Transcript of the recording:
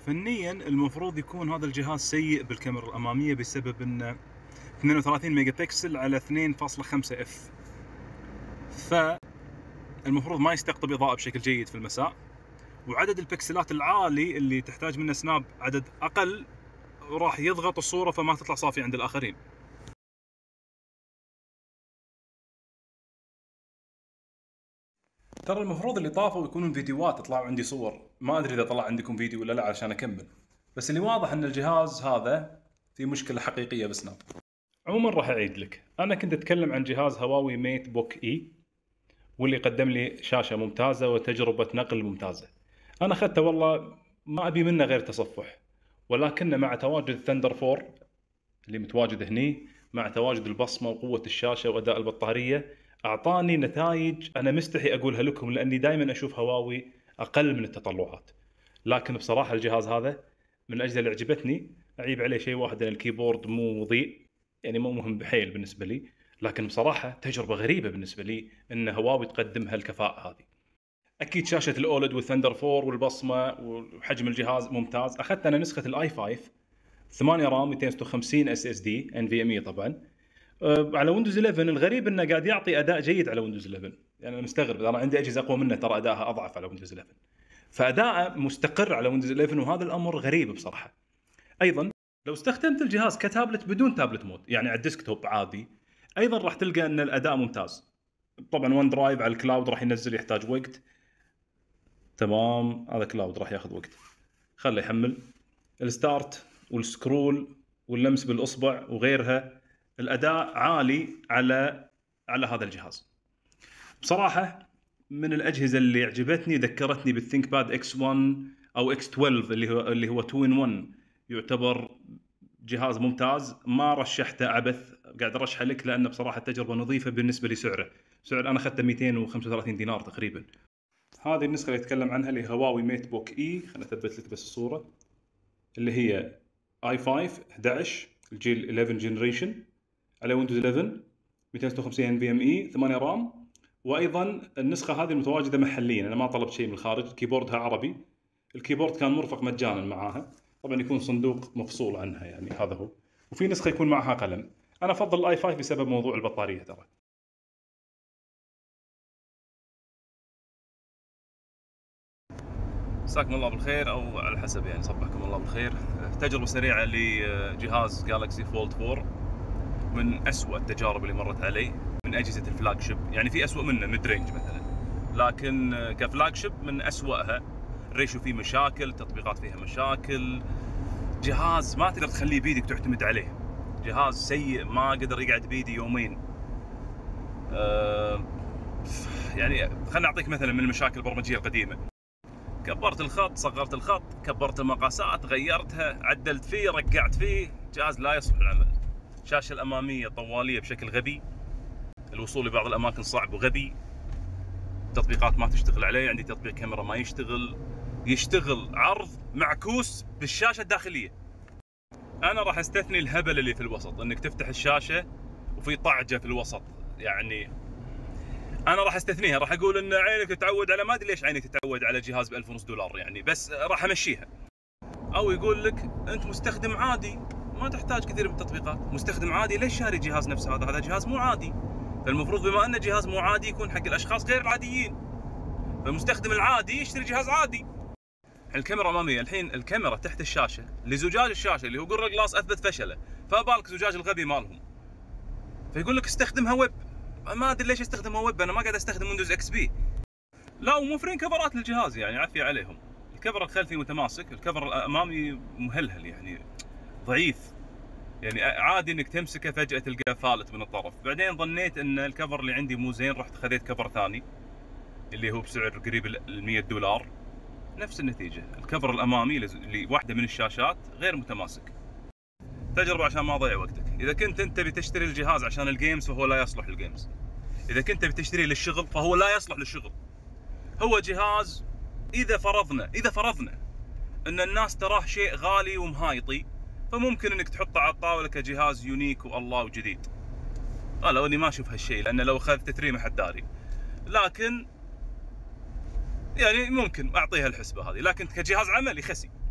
فنيا المفروض يكون هذا الجهاز سيء بالكاميرا الاماميه بسبب انه 32 ميجا بكسل على 2.5 اف، فالمفروض ما يستقطب اضاءه بشكل جيد في المساء، وعدد البكسلات العالي اللي تحتاج منه سناب عدد اقل راح يضغط الصوره فما تطلع صافيه عند الاخرين. ترى المفروض اللي طافوا يكونون فيديوهات، يطلعوا عندي صور، ما ادري اذا طلع عندكم فيديو ولا لا علشان اكمل، بس اللي واضح ان الجهاز هذا في مشكله حقيقيه بسناب. عموما راح اعيد لك، انا كنت اتكلم عن جهاز هواوي ميت بوك اي، واللي قدم لي شاشه ممتازه وتجربه نقل ممتازه. انا اخذته والله ما ابي منه غير تصفح، ولكن مع تواجد الثندر 4 اللي متواجد هني، مع تواجد البصمه وقوه الشاشه واداء البطاريه، اعطاني نتائج انا مستحي اقولها لكم، لاني دائما اشوف هواوي اقل من التطلعات. لكن بصراحه الجهاز هذا من الاجهزه اللي عجبتني. اعيب عليه شيء واحد، ان الكيبورد مو مضيء، يعني مو مهم بحيل بالنسبه لي، لكن بصراحه تجربه غريبه بالنسبه لي ان هواوي تقدم هالكفاءه هذه. اكيد شاشه الاولد والثندر 4 والبصمه وحجم الجهاز ممتاز. اخذت انا نسخه الاي 5 8 رام 256 اس اس دي NVMe طبعا على ويندوز 11. الغريب انه قاعد يعطي اداء جيد على ويندوز 11، يعني انا مستغرب، انا عندي اجهزه اقوى منه ترى ادائها اضعف على ويندوز 11، فاداءه مستقر على ويندوز 11 وهذا الامر غريب بصراحه. ايضا لو استخدمت الجهاز كتابلت بدون تابلت مود، يعني على الديسكتوب عادي، ايضا راح تلقى ان الاداء ممتاز. طبعا ون درايف على الكلاود راح ينزل، يحتاج وقت. تمام، هذا كلاود راح ياخذ وقت، خله يحمل. الستارت والسكرول واللمس بالاصبع وغيرها، الاداء عالي على هذا الجهاز. بصراحه من الاجهزه اللي عجبتني، ذكرتني بالثينك باد اكس 1 او اكس 12 اللي هو 2 in 1، يعتبر جهاز ممتاز. ما رشحته عبث، قاعد ارشحه لك لانه بصراحه تجربه نظيفه بالنسبه لسعره. سعر انا اخذته 235 دينار تقريبا. هذه النسخه اللي اتكلم عنها اللي هواوي ميت بوك اي، خليني اثبت لك بس الصوره، اللي هي اي 5 11 الجيل 11 جنريشن على ويندوز 11 256 NVMe 8 رام. وايضا النسخه هذه متواجده محليا، انا ما طلبت شيء من الخارج. كيبوردها عربي، الكيبورد كان مرفق مجانا معاها، طبعا يكون صندوق مفصول عنها، يعني هذا هو. وفي نسخه يكون معها قلم. انا افضل الاي 5 بسبب موضوع البطاريه ترى. مساكم الله بالخير، او على حسب يعني صبحكم الله بالخير. تجربه سريعه لجهاز جالكسي فولد 4، من أسوأ التجارب اللي مرت علي من اجهزه الفلاج شيب. يعني في أسوأ منه ميد رينج مثلا، لكن كفلاج شيب من أسوأها. الريشو فيه مشاكل، تطبيقات فيها مشاكل، جهاز ما تقدر تخليه بيدك تعتمد عليه، جهاز سيء ما قدر يقعد بيدي يومين. يعني خليني اعطيك مثلا من المشاكل البرمجيه القديمه. كبرت الخط، صغرت الخط، كبرت المقاسات، غيرتها، عدلت فيه، رقعت فيه، جهاز لا يصلح للعمل. الشاشه الاماميه طواليه بشكل غبي، الوصول لبعض الاماكن صعب وغبي، تطبيقات ما تشتغل عليه. عندي تطبيق كاميرا ما يشتغل عرض معكوس بالشاشه الداخليه. انا راح استثني الهبل اللي في الوسط، انك تفتح الشاشه وفي طعجه في الوسط، يعني انا راح استثنيها. راح اقول ان عينك تتعود على، ما ادري ليش عينك تتعود على جهاز ب$1500 يعني، بس راح امشيها. او يقول لك انت مستخدم عادي ما تحتاج كثير من التطبيقات، مستخدم عادي ليش شاري جهاز نفس هذا جهاز مو عادي. فالمفروض بما انه جهاز مو عادي يكون حق الاشخاص غير العاديين، فالمستخدم العادي يشتري جهاز عادي. الكاميرا الاماميه الحين، الكاميرا تحت الشاشه لزجاج الشاشه اللي هو جورل جلاس اثبت فشله، فبالك زجاج الغبي مالهم. فيقول لك استخدمها ويب. ما ادري ليش استخدمها ويب، انا ما قاعد استخدم ويندوز اكس بي. لا، وموفرين كفرات للجهاز يعني عافيه عليهم. الكفر الخلفي متماسك، الكفر الامامي مهلهل يعني ضعيف، يعني عادي انك تمسكه فجاه تلقاه فالت من الطرف. بعدين ظنيت ان الكفر اللي عندي مو زين، رحت خذيت كفر ثاني اللي هو بسعر قريب $100. نفس النتيجه، الكفر الامامي لواحده من الشاشات غير متماسك. تجربه عشان ما اضيع وقتك. اذا كنت انت بتشتري الجهاز عشان الجيمز فهو لا يصلح للجيمز، اذا كنت بتشتريه للشغل فهو لا يصلح للشغل. هو جهاز اذا فرضنا ان الناس تراه شيء غالي ومهايطي، فممكن انك تحطه على الطاوله كجهاز يونيك والله وجديد. لو اني ما اشوف هالشيء، لان لو اخذت تري ما حد داري، لكن يعني ممكن اعطيها الحسبه هذه. لكن كجهاز عمل يخسي.